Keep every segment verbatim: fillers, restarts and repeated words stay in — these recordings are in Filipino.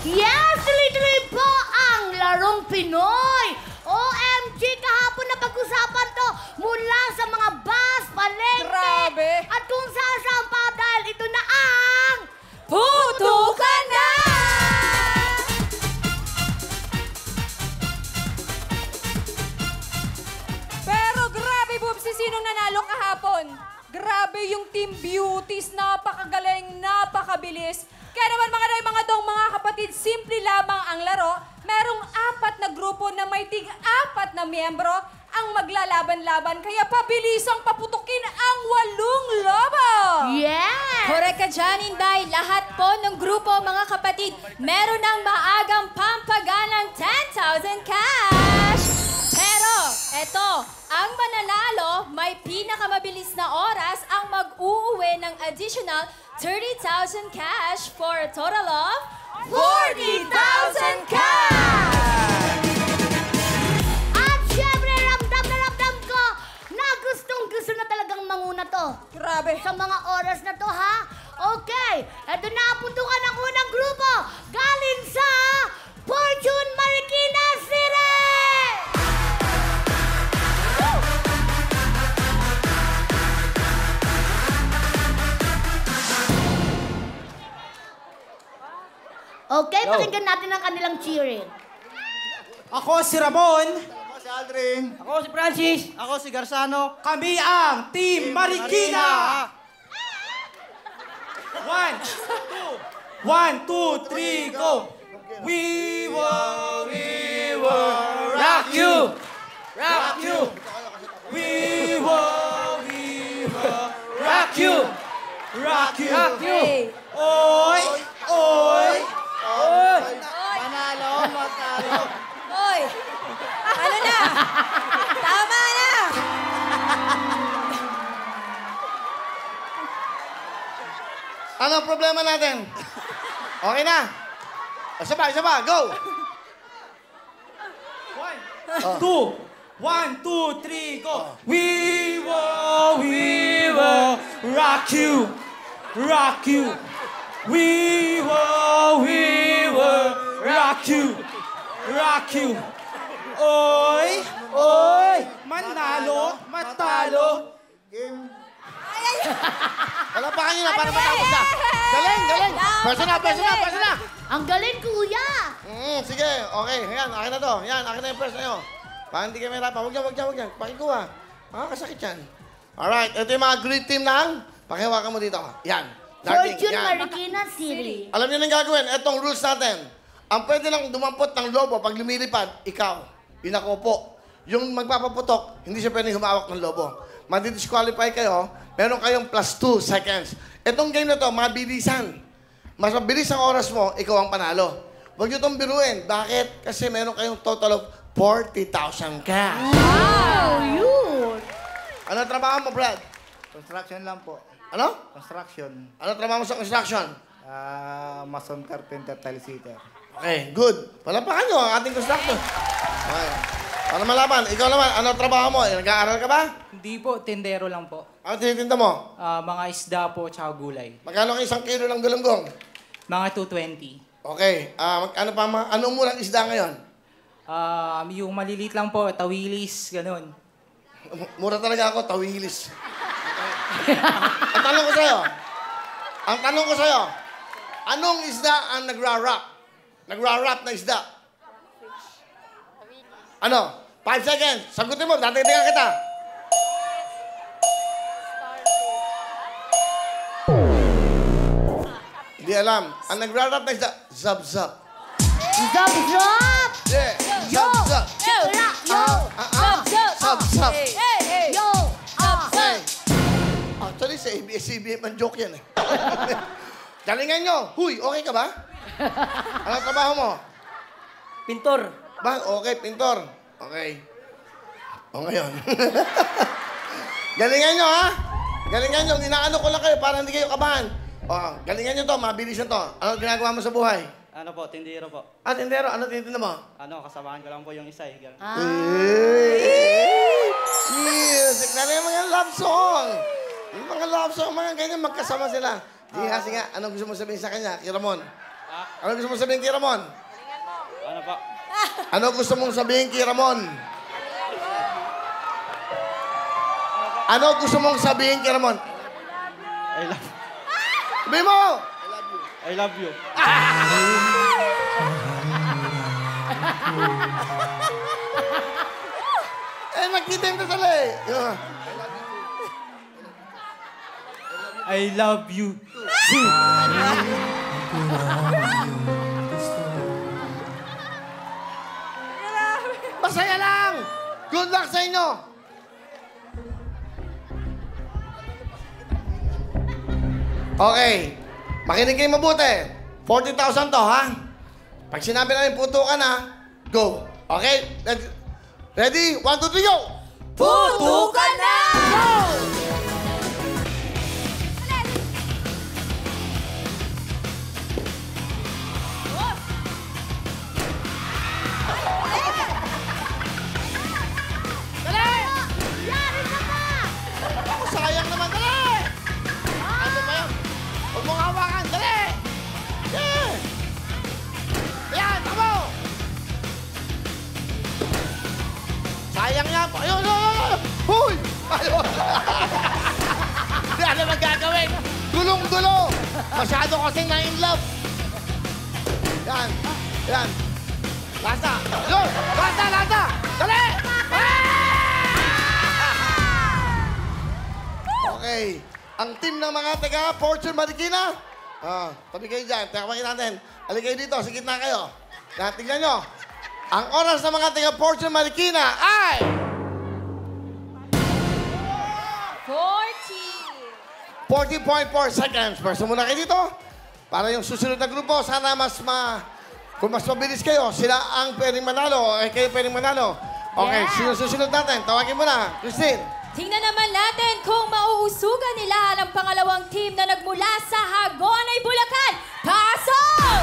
Yes, tuloy-tuloy po ang Larong Pinoy. O M G, kahapon na pag-usapan to mula sa mga bus, palengke, Grabe. at kung saan pa dahil ito na ang Putukan na! Pero grabe, Bubsy, sinong nanalo kahapon? Grabe yung Team Beauties, napakagaling, napakabilis. Kaya naman mga day, mga dong, mga kapatid, simple lamang ang laro. Merong apat na grupo na may tig-apat na miyembro ang maglalaban-laban. Kaya pabilisang paputukin ang walong lobo. yes! Correct ka dyan, Inday. Lahat po ng grupo, mga kapatid, meron ng maagang pampaganang ten thousand cash. Pero, eto, ang mananalo, may pinakamabilis na oras ang mag-uuwi ng additional thirty thousand cash for a total of forty thousand cash! At syempre, ramdam na ramdam ko na gustong-gusto na talagang manguna to. Grabe. Sa mga oras na to, ha? Okay, eto na ang putukan ng unang grupo. Galing sa Fortune Marikina City! Okay, pakinggan natin ang kanilang cheering. Ako si Ramon. Ako si Aldrin. Ako si Francis. Ako si Garzano. Kami ang Team Marikina. One, two. One, two, three, go. We will, we will rock you. Rock you. We will, we will rock you. Rock you. Rock you. Oy, oy. Oy! Manalo, matalo. Hoy! Ano na? Tama na! Ano ang problema natin? Okay na? Isa pa, isa pa, go! One, two. One, two, three, go. We will, we will rock you. Rock you. We will, we will rock you. Rock you. Oy, oy. Manalo, matalo. Game. Wala pa kanina para matapos na. Galing, galing. Pwesa na, pwesa na, pwesa na. Ang galing, kuya! Mm, sige, okay. Yan, akin na to. Yan, akin na yung pwesa nyo. Para hindi kayo mahirapan. Huwag yan, huwag yan, huwag yan. Pakikuha. Makakasakit yan. Alright, ito yung mga great team ng. Pakihawakan mo dito. Yan. Darting, Fortune yan. Marikina City. Alam niyo nang gagawin? Etong rules natin. Ang pwede lang dumampot ng lobo pag lumilipad, ikaw. Inakopo. Yung magpapaputok, hindi siya pwedeng humawak ng lobo. Madi-disqualify kayo, meron kayong plus two seconds. Etong game na to, mabilisan. Mas mabilis ang oras mo, ikaw ang panalo. Huwag niyo itong biruin. Bakit? Kasi meron kayong total of forty thousand cash. Wow, yun! Ano trabaho mo, Brad? Construction lang po. Ano? Construction. Ano trabaho mo sa construction? Ah, mason, carpenter, tile sitter. Okay, good. Palapakan nyo ang ating construction. Okay. Para malaman, ikaw naman, ano trabaho mo? Nag-aaral ka ba? Hindi po, tendero lang po. Ano tinitinda mo? Ah, mga isda po, tsaka gulay. Magkano ang isang kilo ng galunggong? Mga two twenty. Okay. Ah, mag- ano pa, ma- anong murang isda ngayon? Ah, yung maliliit lang po, tawilis, ganun. Mura talaga ako, tawilis. Ang tanong ko sa'yo, ang tanong ko sa'yo, anong isda ang nagra-wrap? Nagra-wrap na isda? Ano? Five seconds. Sagutin mo, datitingan kita. Hindi alam. Ang nagra-wrap na isda, zab-zab. Zap, zap! Yeah. Yo! Zab-zab. Ra, yo! Ah, ah. Zab-zab. Yo! Ah! Hey. Actually, sa A B S C B M ang joke yan eh. Galingan nyo. Huy, okay ka ba? Anong trabaho mo? Pintor. Ba? Okay, pintor. Okay. O ngayon. Galingan nyo, ha? Galingan nyo. Inaano ko lang kayo para hindi kayo kabahan. O, galingan nyo to. Mabilis na to. Ano ginagawa mo sa buhay? Ano po, tindero po. At tindero, ano tinitinda mo? Ano, kasamahan ko lang po yung isa eh. Ganun. Ah! Hey! Music na rin yung mga love song. Yung mga love song, mga ganyan, magkasama sila. Sige nga, sige nga. Anong gusto mo sabihin sa kanya, kay Ramon? Ano gusto mong sabihin kay Ramon? Ano po? Ano gusto mong sabihin kay Ramon? Ano gusto mong sabihin kay Ramon? I love Sabihin mo! I love you. Eh, nagkita yung kasali. Yeah. I love you. Masaya lang! Good luck sa inyo! Okay. Makinig kayo mabuti. forty thousand to, ha? Pag sinabi namin putukan, ha? Go. Okay? Let's- Ready? One, two, three, go! Putukan na! Ako, sayang naman. Dali! Ano ba yan? Huwag mong hawakan. Dali! Yeah! Yan! Tamo! Sayang yan. Ayun! Ayun! Ayun! Huy! Ayun! Hindi ano magagawin. Gulong-gulo. Masyado kasing na-in love. Yan. Yan. Lasa. Yun! Lasa! Lasa! Dali! Okay. Ang team ng mga taga Fortune Marikina. Ah, tabi kayo dyan. Tekapakin natin. Halika kayo dito. Sa gitna kayo. Yan, tingnan nyo. Ang oras ng mga taga Fortune Marikina ay... forty. forty point four seconds. Pwesto muna kayo dito. Para yung susunod na grupo, sana mas ma... Kung mas mabilis kayo, sila ang pwedeng manalo. Eh, kayo pwedeng manalo. Okay, Yeah. sino susunod natin? Tawagin mo na. Christine. Tingnan naman natin kung mauusugan nila ang pangalawang team na nagmula sa Hagonoy, Bulacan. Pasok!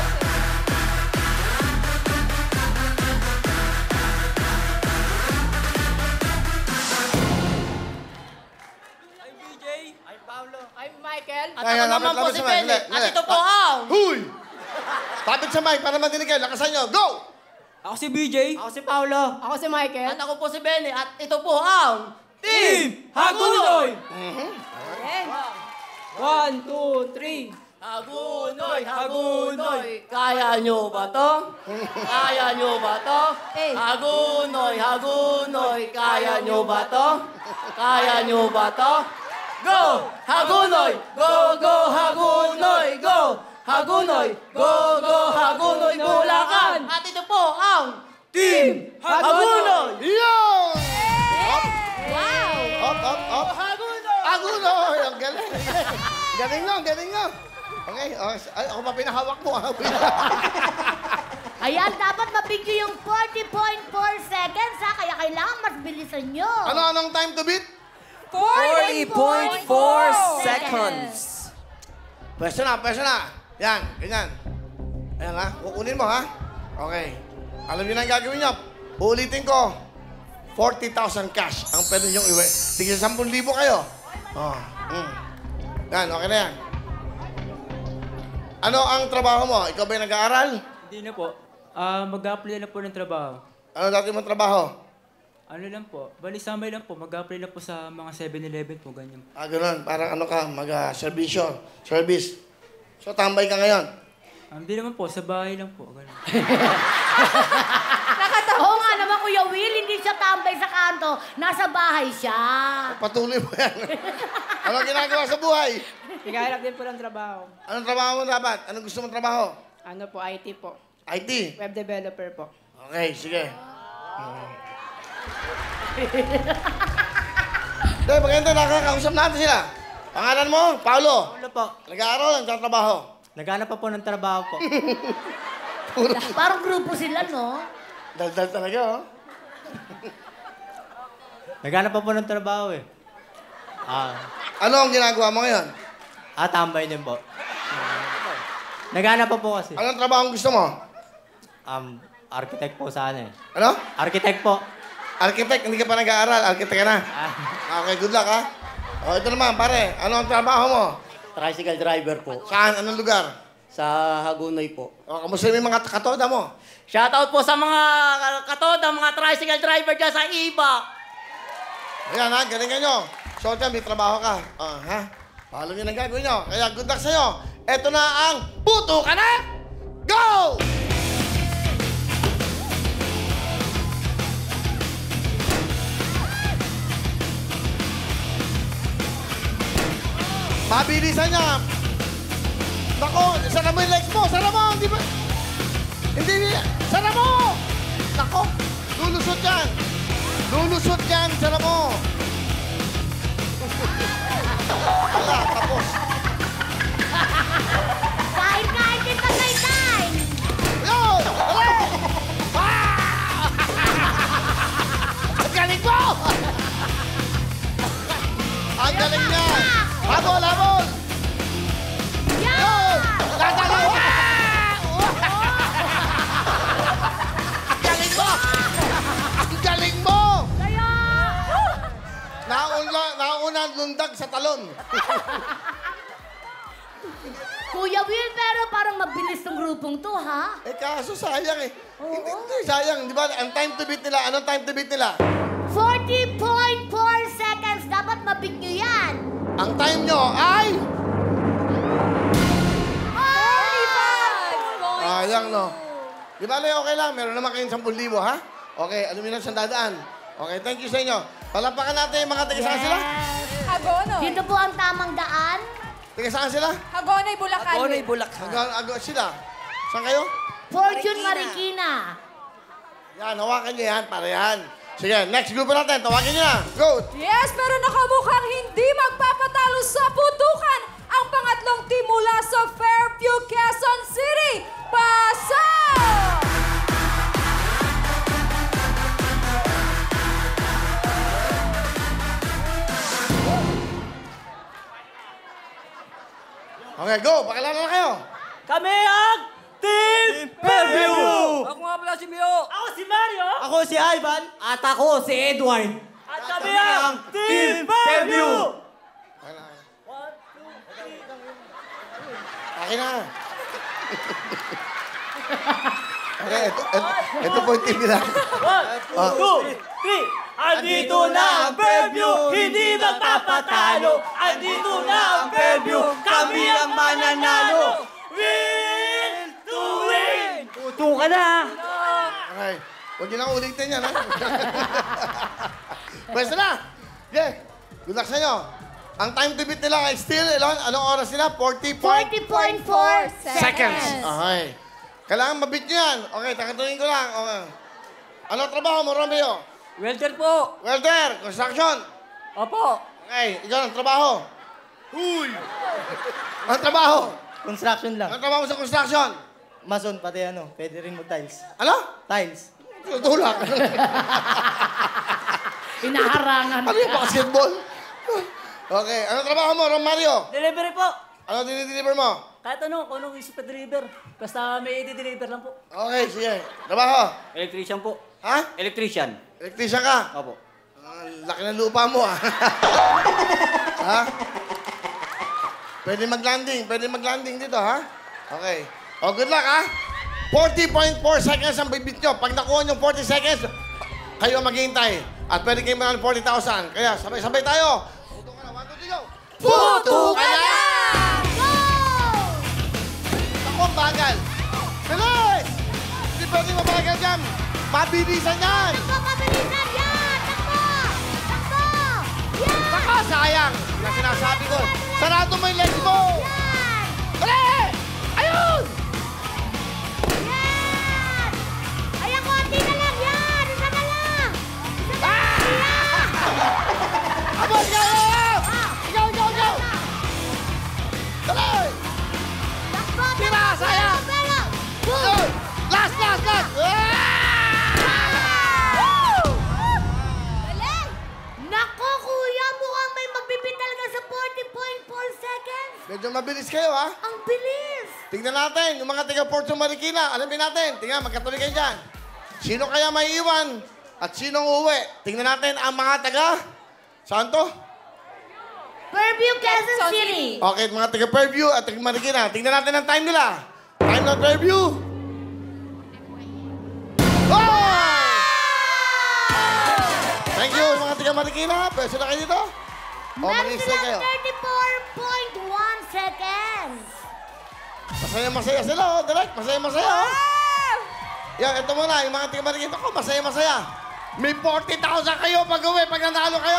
I'm Michael. At Ay, ako lapit, naman po lapit si sa mic. Benny. Dali, At dali. ito po ang... Huy! Tapit sa mic para madinig kayo. Lakasan nyo. Go! Ako si B J. Ako si Paolo. Ako si Michael. At ako po si Benny. At ito po ang... Team Hagunoy! Galing. One, two, three. Hagunoy, Hagunoy, kaya nyo ba to? Kaya nyo ba to? Eh. Hagunoy, Hagunoy, kaya nyo ba to? Kaya nyo ba to? Go! Hagunoy! Go, go, Hagunoy! Go! Hagunoy! Go, go, Hagunoy, Bulacan! At ito po ang Team Hagunoy! Yun! Wow! Up, up, up. Hagunoy! Agunoy! Ang galing. Galing nyo, galing nyo. Okay, oh, ay, ako pa pinahawak mo. ah. Ayan, dapat mabigyo yung forty point four seconds, ha? Kaya kailangan mas bilisan nyo. ano, anong time to beat? forty point four seconds. Pwesto na, pwesto na. Yan, ganyan. Ayan ha, kukunin mo ha. Okay. Alam niyo na ang gagawin niyo. Uulitin ko. forty thousand cash ang pwede niyong iwi. Tigil ten thousand kayo. Oh, mm. Yan, okay na yan. Ano ang trabaho mo? Ikaw ba yung nag-aaral? Hindi na po. Ah, mag-apply na po ng trabaho. Ano dati mong trabaho? Ano lang po, bali samay lang po, mag-apply lang po sa mga seven eleven po, ganyan. Ah, ganun. Parang ano ka, mag-servisyo. Service. So, tambay ka ngayon. Ah, Hindi naman po, sa bahay lang po, ganun. Oo nga naman, Kuya Will, hindi siya tambay sa kanto. Nasa bahay siya. Patuloy mo yan. Ano ginagawa sa buhay? Naghahanap din po ng trabaho. Anong trabaho mo dapat? Anong gusto mong trabaho? Ano po, I T po. I T? Web developer po. Okay, sige. Dahil maganda, nakakausap natin sila. Pangalan mo? Paulo. Ano po? Nag-aaral, nagtatrabaho. Naghanap pa po ng trabaho po. Parang grupo sila, no? Daldal talaga, oh. Naghanap pa po ng trabaho eh. Ah, Ano ang ginagawa mo ngayon? ah tambay din po. Naghanap pa po kasi. Anong trabaho ang gusto mo? Um, architect po sana eh. Ano? Architect po. Architect, hindi ka pa nag-aaral. Architect ka na. Ah, Okay, good luck, ha? O, ito naman, pare. Ano ang trabaho mo? tricycle driver po. Saan? Anong lugar? Sa Hagunoy po. O, kamusta yung mga katoda mo? Shoutout po sa mga katoda, mga tricycle driver dyan sa iba. Ayan ha, galingan nyo. So, dyan, may trabaho ka. Ah, ha? Palo nyo ng gagawin nyo. Kaya good luck sa'yo. Ito na ang Puto Ka Na! Go! Mabilisan niya. Nako, sara mo yung legs mo. Sara mo, hindi ba? Hindi, sara mo! Nako, lulusot yan. Lulusot yan, sara mo. Wala, tapos. Kain, kain, din Tagaytay! Yo! Hello! Ah! Ang galing mo! Ang galing niya! Habol, habol! Yo! Tatalaw ka! Ang galing mo! Ang galing mo! Kaya! Nauna, nauna ang lundag sa talon. Kuya Will, pero parang mabilis ng grupong to, ha? Eh kaso sayang eh. Hindi, hindi sayang. Di ba? Ang time to beat nila, anong time to beat nila? forty point four seconds. Dapat mabig nyo yan. Ang time nyo ay... Sayang, no? Di ba, Le, okay lang? Meron naman kayong sampung libo, ha? Okay, alam niyo na siyang dadaan. Okay, thank you sa inyo. Palampakan natin yung mga taga saan sila? Hagonoy. Dito po ang tamang daan. Taga saan sila? Hagonoy, Bulacan. Hagonoy, Bulacan. Hanggang ago sila. Saan kayo? Fortune Marikina. Yan, hawakan niyo yan, para yan. Sige, next group natin. Tawagin niyo na. Go! Yes, pero nakamukhang hindi magpapatalo sa putukan ang pangatlong team mula sa Fairview, Quezon City. Pasa! Okay, go! Pakilala na kayo. Kami ang Team Fairview! Ako nga pala si Mio. Ako si Mario! Ako si Ivan! At ako si Edward! At kami ang Team Fairview! Akin na. Okay, ito, ito, ito po yung team nila. One, two, three! Andito na ang Fairview! Hindi magpapatalo! Andito na ang Fairview! Kami ang mananalo! Win to win! Puto ka na! Okay. Huwag niyo nang ulitin yan, ha? Pwesta na! Yeah. Good luck sa inyo. Ang time to beat nila ay still, ilan? Anong oras nila? forty forty point four seconds. seconds. Okay. Kailangan mabit niyo yan. Okay, takatuloyin ko lang. Okay. Anong trabaho mo, Romeo? Welder po. Welder, construction. Opo. Okay, ikaw ang trabaho. Huy! Ang trabaho? Construction lang. Ang trabaho mo sa construction? Mason, pati ano, pwede rin mag-tiles. Ano? Tiles. Tulak. Inaharangan Ano yung basketball? Okay, anong trabaho mo, Ron Mario? Delivery po. Ano dinideliver mo? Kahit ano, kung anong isip deliver. Basta may i-deliver lang po. Okay, sige. Trabaho? Electrician po. Ha? Electrician. Electrician ka? Opo. Ah, laki ng lupa mo, ah. Ha? Pwede mag-landing. Pwede mag-landing dito, ha? Okay. Oh, good luck, ha? forty point four seconds ang bibit nyo. Pag nakuha nyo forty seconds, kayo ang maghihintay. At pwede kayo manalo forty thousand. Kaya sabay-sabay tayo. Puto ka na. One, two, three, go! Puto ka na! Go! Ako, ang bagal. Bilis! Hindi pwede mabagal dyan. Mabilisan yan. Takbo, mabilisan yan! Takbo! Takbo! Yan! Saka, sayang. Na sinasabi ko. Sarado mo yung legs mo. Yan! Dali! Ayun! Yan! Ayan, konti na lang yan! Isa na lang! Isa na lang! Yan! Abot ka! Ah! Ikaw, ikaw, ikaw! Dali! Takbo! Tira, takbo, sayang! pero, pero! Ayun! Last, last, last! Galing! Nako, kuya, mukhang may magbibit talaga sa forty point four seconds. Medyo mabilis kayo, ha? Ang bilis! Tingnan natin, yung mga taga Porto Marikina, alamin natin. Tingnan, magkatabi kayo dyan. Sino kaya may iwan at sinong uuwi? Tingnan natin ang mga taga... Saan to? Fairview, Quezon Quezon City. City. Okay, mga taga Fairview at taga Marikina. Tingnan natin ang time nila. Time ng Fairview. Oh! Thank you, mga taga Marikina. Pwede na kayo dito. O, Meron mag-stay kayo. silang thirty-four point one seconds. Masaya-masaya sila, oh. Direct, masaya-masaya, oh. Yan, ito muna, yung mga taga Marikina ko, masaya-masaya. May forty thousand kayo pag uwi, pag nanalo kayo.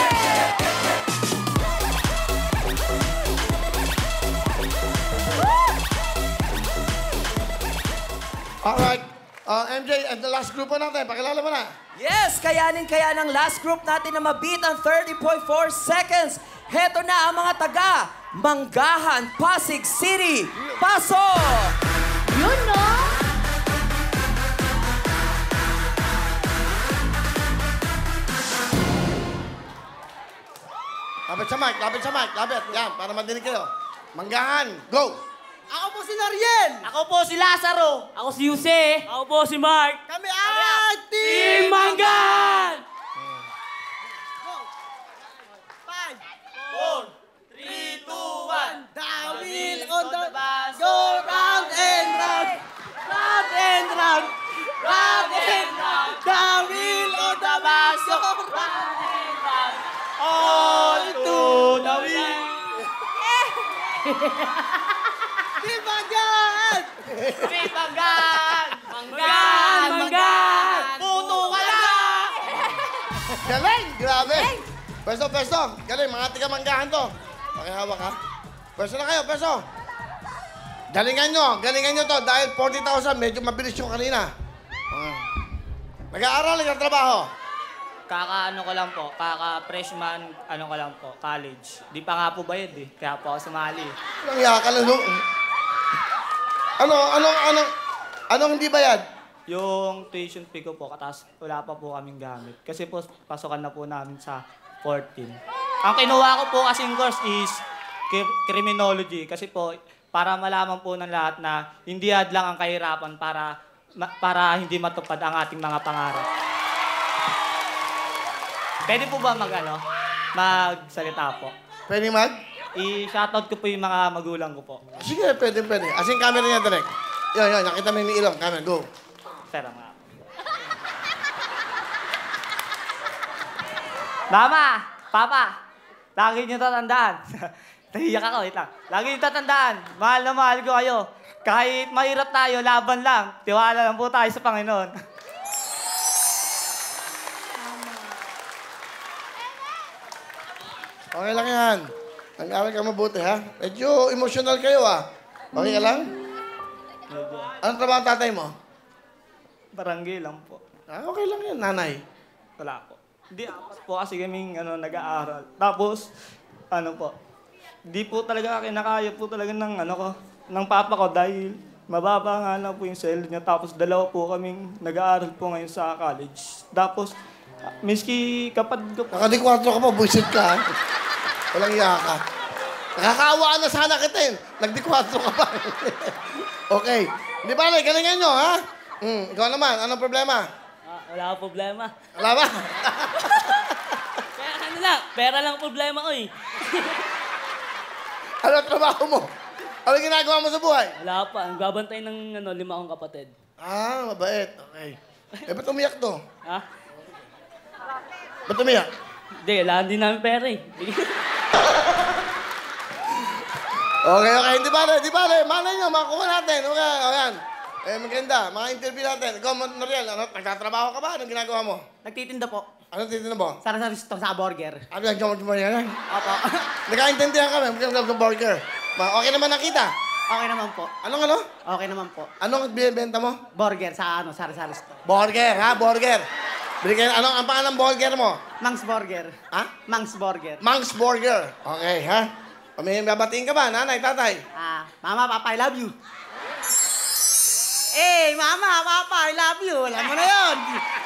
Alright. Uh, M J, and the last group po natin, pakilala mo na. Yes, kayanin kaya ng last group natin na mabit ang thirty point four seconds. Heto na ang mga taga Manggahan, Pasig City. Pasok! Yun, no? Lapit sa mic, lapit sa mic, lapit. Yan, para madinig kayo. Manggahan, go! Ako po si Nariel. Ako po si Lazaro. Ako si Jose. Ako po si Mark. Kami ang Team Manggan! Five, four, three, two, one. the wheel on the bus. Go round and round. Round and round. Round and round. The wheel on the bus. Go round and round. On to the wheel. Team Manggan! Team Manggan! Manggan! Manggan! Puto ka na! Galing! Grabe! Pwesto, pwesto. Galing, mga tiga Manggahan to. Pakihawak, ha? Pwesto na kayo, pwesto. Galingan nyo, galingan nyo to. Dahil forty thousand, medyo mabilis yung kanina. Uh. Nag-aaral, nag-trabaho. Kaka-ano ko lang po, kaka-freshman, ano ko lang po, college. Di pa nga po bayad eh, kaya po ako sumali. Anong yaka lang, no? Ano, anong, anong, anong hindi bayad? Yung tuition fee ko po, katas wala pa po kaming gamit. Kasi po, pasokan na po namin sa fourteen. Ang kinuha ko po kasing course is ki- criminology. Kasi po, para malaman po ng lahat na hindi hadlang ang kahirapan para, ma- para hindi matupad ang ating mga pangarap. Pwede po ba mag, ano, magsalita po? Pwede mag? I-shoutout ko po yung mga magulang ko po. Sige, pwede, pwede. Asing camera niya direct. Yun, yun, nakita mo yung ilong. Camera, go. Pero nga. Mama! Papa! Lagi niyo tatandaan. Nahiyak ako, wait lang. Lagi niyo tatandaan. Mahal na mahal ko kayo. Kahit mahirap tayo, laban lang. Tiwala lang po tayo sa Panginoon. Okay lang yan. Nag-aaral ka mabuti, ha? Medyo emotional kayo, ah. Okay ka lang? Anong trabaho ang tatay mo? Barangay lang po. Ah, okay lang yan, nanay. Wala po. Hindi, apat po kasi kaming ano, nag-aaral. Tapos, ano po, di po talaga kinakaya po talaga ng ano ko, ng papa ko dahil mababa nga lang po yung sweldo niya. Tapos dalawa po kaming nag-aaral po ngayon sa college. Tapos, ah, miski kapatid ko po, Nakadikwatro ka pa, buisit ka, ha? Walang iya ka. Nakakaawaan na sana kita, eh. Nagdikwatro ka pa. Okay. Hindi ba, galingan nyo, ha? Hmm, ikaw naman, anong problema? Ah, wala akong problema. Wala ba? Kaya ano lang, pera lang problema ko eh. Ano ang trabaho mo? Ano ginagawa mo sa buhay? Wala pa, nagbabantay ng ano, lima akong kapatid. Ah, mabait. Okay. Eh, ba't umiyak to? Ha? Ba't umiyak? Hindi, wala din namin pera eh. Okay, okay. Hindi bale, hindi bale. Malay nyo, makuha natin. Okay, o yan. Eh, maganda. Mga interview natin. Ikaw, Noriel, ano, nagtatrabaho ka ba? Anong ginagawa mo? nagtitinda po. Anong titignan mo? Sarap-sarap ito sa burger. Ano yung gamot mo yan? Opo. Nagkaintindihan kami. Magkakaroon ng burger. Ma- Okay naman nakita. Okay naman po. Anong ano? Okay naman po. Anong binibenta mo? Burger sa ano, sarap-sarap ito. Burger, ha? Burger. Bigyan, anong ang pangalan ng burger mo? Mangs Burger. Ha? Mangs Burger. Mangs Burger. Okay, ha? May babatiin ka ba, nanay, tatay? Ah, Mama, Papa, I love you. Eh, Mama, Papa, I love you. Alam mo na yun.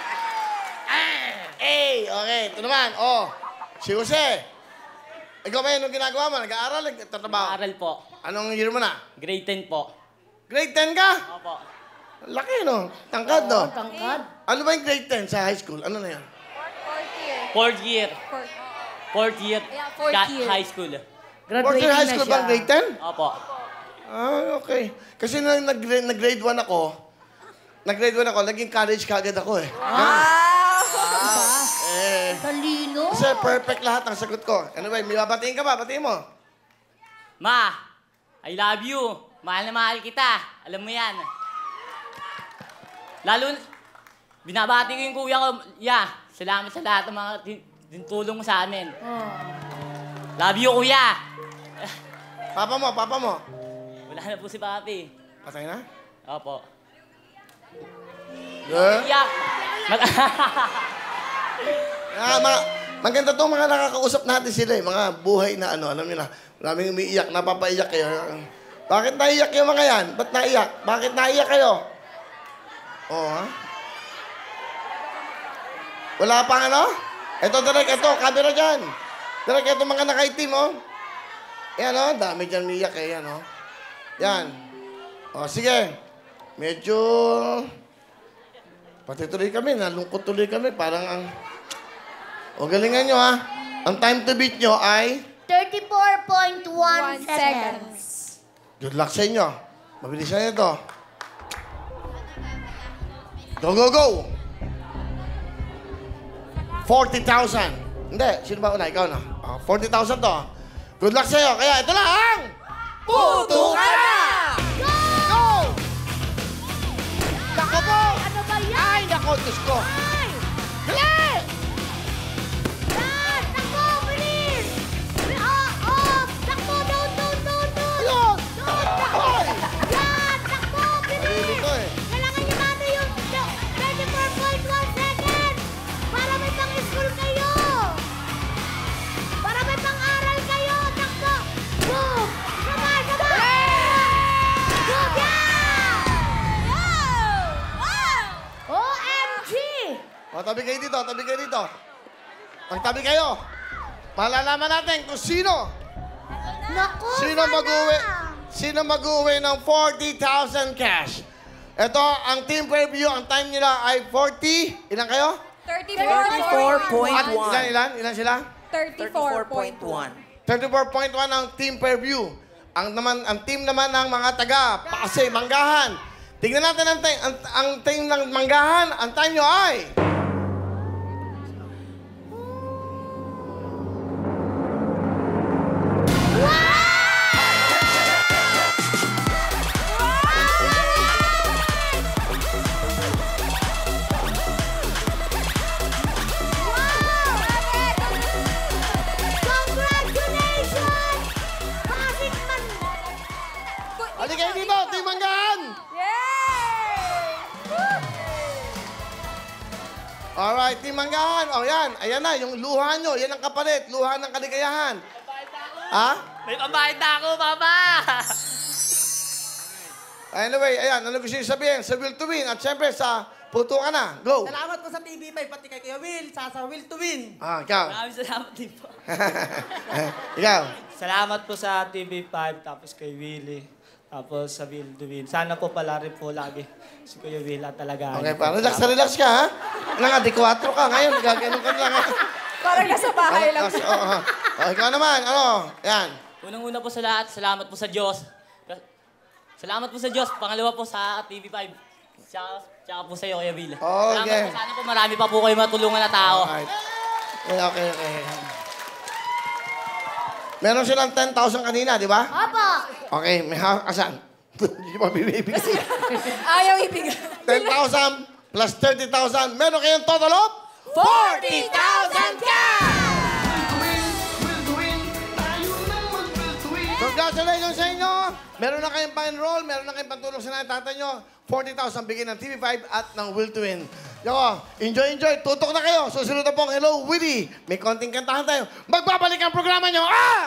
Eh, okay. Ito naman, oh. Si Jose. Ikaw ba yun, anong ginagawa mo? Nag-aaral, nagtatrabaho? Aral po. Anong year mo na? Grade ten po. Grade ten ka? Opo. Laki, no? Tangkad, no? Tangkad. Ano ba yung grade ten sa high school? Ano na yan? Fourth year. Fourth year. Yeah, fourth ka- year. High school. Fourth year high school bang grade ten? Opo. Ah, okay. Kasi nung nag- nag-grade one ako, nag-grade one ako, naging college kagad ako eh. Eh, Talino. kasi perfect lahat ng sagot ko. Anyway, may babatiin ka ba? Batiin mo. Ma, I love you. Mahal na mahal kita. Alam mo yan. Lalo, binabati ko yung kuya ko. Yeah, salamat sa lahat ng mga tin- tinutulong mo sa amin. Love you, kuya. Papa mo, papa mo. Wala na po si Papi. Patay na? Opo. Yeah. Iyak. Mag- Ah, mga, maganda to mga nakakausap natin sila eh. Mga buhay na ano, alam niyo na. Maraming umiiyak, napapaiyak kayo. Bakit naiyak yung mga yan? Ba't naiyak? Bakit naiyak kayo? Oo, ha? Wala pang ano? Ito, direct, ito, camera dyan. Direct, ito mga nakaitim, oh. Yan, oh, dami dyan umiiyak eh, yan, oh. Yan. O, sige. Medyo... Pati tuloy kami, nalungkot tuloy kami. Parang ang... O, galingan nyo, ha? Ang time to beat nyo ay... thirty-four point one One seconds. seconds. Good luck sa inyo. Mabilisan nyo ito. Go, go, go! forty thousand. Hindi, sino ba una? Ikaw na. Oh, forty thousand to. Good luck sa iyo. Kaya ito lang ang... Puto ka na! Go! Nako po! Ano ba yan? Ay, nako, Diyos ko. Ay! Dali! Yan! Takbo! Bilis! Oh! Oh! Takbo! Down! Down! Down! Down! Ayun! Ay! Yan! Takbo! Sarili Bilis! ko eh. Kailangan nyo natin yung thirty-four point one seconds para may pang-school kayo! Para may pang-aral kayo! Takbo! Boom! Sabay! Sabay! Boom! Yan! O M G! O, tabi kayo dito, tabi kayo dito. Magtabi kayo. Malalaman natin kung sino. Naku! Sino sana! mag-uwi? Sino mag-uwi ng forty thousand cash? Ito, ang team preview, ang time nila ay forty. Ilan kayo? thirty-four point At ilan, ilan? Ilan sila? thirty-four point one. thirty-four point one ang team preview. Ang naman ang team naman ng mga taga Pasay, Manggahan. Tingnan natin ang, ti- ang, ang team ng Manggahan. Ang time nyo ay... Congratulations! Pasig man! Halika kayo dito, team Manggahan! Alright, team Manggahan. O yan, ayan na, yung luha nyo. Yan ang kapalit, luha ng kaligayahan. Ha? May pambayad na ako, Papa! Anyway, ayan, ano gusto nyo sabihin? Sa Will to Win. At syempre, sa Puto ka na. Go! Salamat po sa T V five, pati kay Kuya Will, sa, sa Will to Win. Ah, ikaw. Maraming salamat din po. ikaw. Salamat po sa T V five, tapos kay Willie, tapos sa Will to Win. Sana po pala rin po lagi si Kuya Will at talaga. Okay, pa. Relax na relax ka, ha? Ano nga, di kwatro ka. Ngayon, gaganon ka lang. ha? Parang nasa bahay lang. Ah, oh, oh. Oh, ikaw naman, ano? Yan. Unang-una po sa lahat, salamat po sa Diyos. Salamat po sa Diyos. Pangalawa po sa T V five. Tsaka, tsaka po sa iyo, Kuya Will. Okay. Salamat po. Sana po marami pa po kayo matulungan na tao. Alright. Okay, okay, okay. Meron silang ten thousand kanina, di ba? Opo! Okay, may ha... Asan? Hindi pa bibibigay. Ayaw ibigay. ten thousand plus thirty thousand. Meron kayong total of... forty thousand cash! Congratulations sa inyo! Meron na kayong pa-enroll, meron na kayong pantulong sa nanay tatay nyo. forty thousand bigyan ng T V five at ng Will to Win. Yoko, enjoy, enjoy. Tutok na kayo. Susunod na pong Hello, Willie. May konting kantahan tayo. Magbabalik ang programa nyo. Ah!